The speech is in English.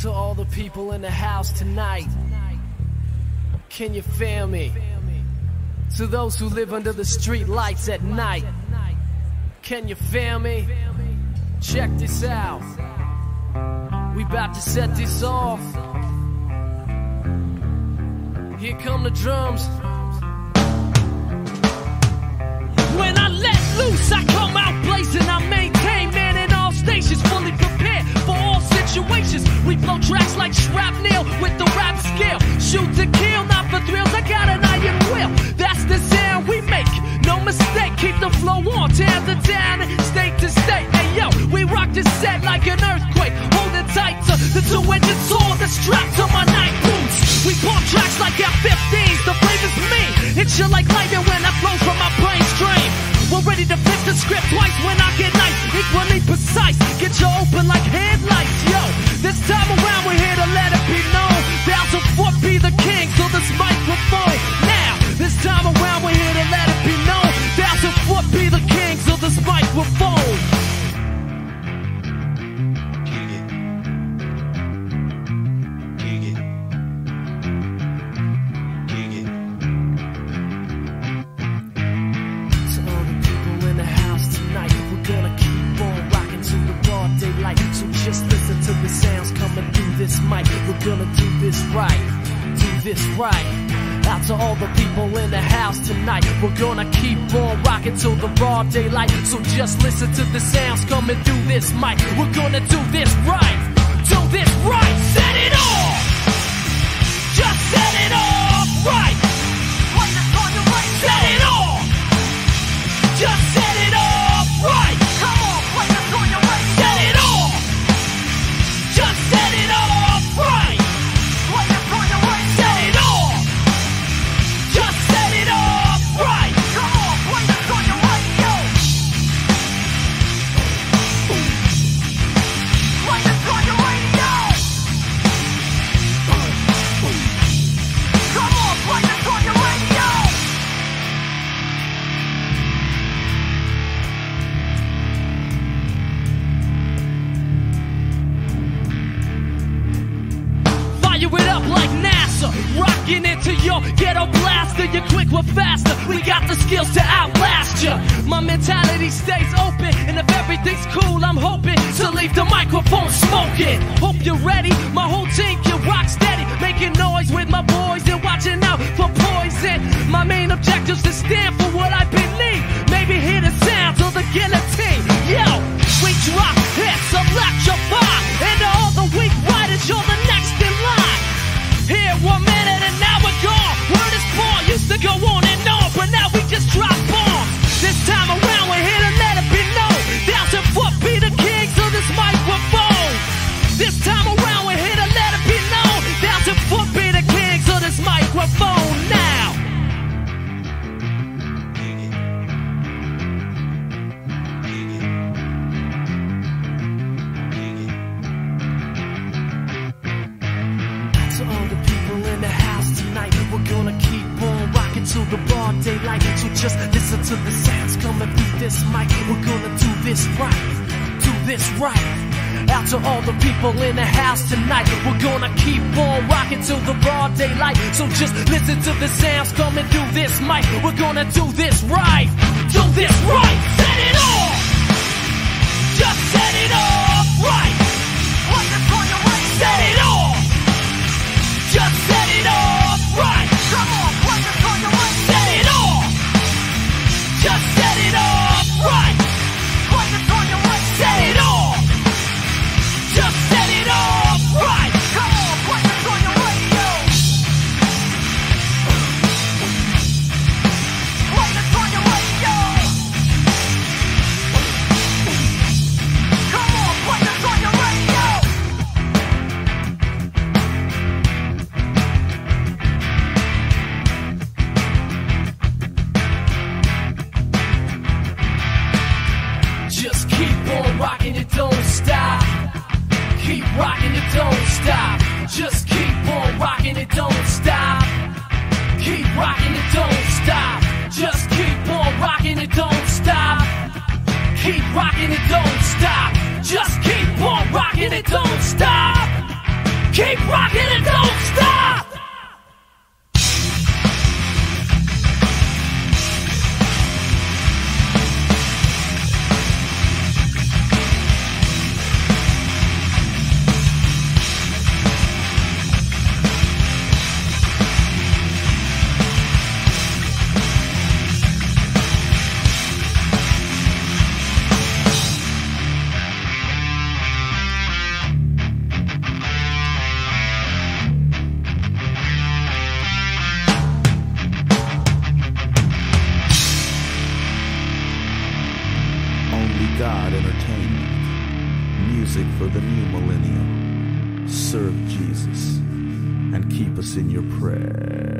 To all the people in the house tonight, can you feel me? To those who live under the street lights at night, can you feel me? Check this out. We about to set this off. Here come the drums. When I let loose, I come out blazing. I maintain, man, in all stations, fully prepared for all situations. We blow tracks like shrapnel with the rap skill. Shoot to kill, not for thrills. I got an iron will. That's the sound we make. No mistake, keep the flow on, town to town and state to state. Hey yo, we rock the set like an earthquake. Hold it tight to the two-edged sword that's strapped to my night boots. We pump tracks like F-15s. The flavor's me. Hit you like lightning when I flow from my brain stream. We're ready to flip the script twice when I get nice, equally precise. Get you open like headlights, yo. This time around we're here to let it be known. 1,000 be the king, so this microphone. Now, this time around we're here to let it be known. 1,000 be the king, so this microphone. We're gonna do this right, do this right. Out to all the people in the house tonight, we're gonna keep on rocking till the broad daylight. So just listen to the sounds coming through this mic. We're gonna do this right, do this right. Set it off, just set it off right. Set it off, just set it off right. Come on, play this on your way. Set it off, just set it off right. Play this on your way. Set it off, just set it off right. Come on, play this on your radio. Play this on your radio. Come on, play this on your radio. Fire it up like NASA, rocking into your ghetto blaster. You're quick, we're faster. We got the skills to outlast ya. My mentality stays open, and if everything's cool, I'm hoping to leave the microphone smoking. Hope you're ready. My whole team can rock steady, making noise with my boys and watching out for poison. My main objective's to stand for what I believe. Maybe hear the sounds of the guillotine. Yo, we drop hits, electrify, and to all the weak riders, you're the next in line. Here 1 minute and now we're gone. Word is born, used to go on and on, but now we just drop bombs. This time around we're here to let it be known. 1,000 be the kings of this microphone. This time around we're here to let it be known. 1,000 be the kings of this microphone now. To all the people in the house tonight, we're gonna keep on rocking till the broad daylight. So just listen to the sounds coming through this mic. We're gonna do this right, do this right. Out to all the people in the house tonight, we're gonna keep on rocking till the broad daylight. So just listen to the sounds coming through this mic. We're gonna do this right, do this right. Set it off, just set it off right. Set it off, just set it off right. Come on, play this on your way. Set it off, just set it off right. Play this on your way. Set it off, just set it off right. Come on, play this on your radio. Play this on your radio. Come on, play this on your for the new millennium. Serve Jesus and keep us in your prayer.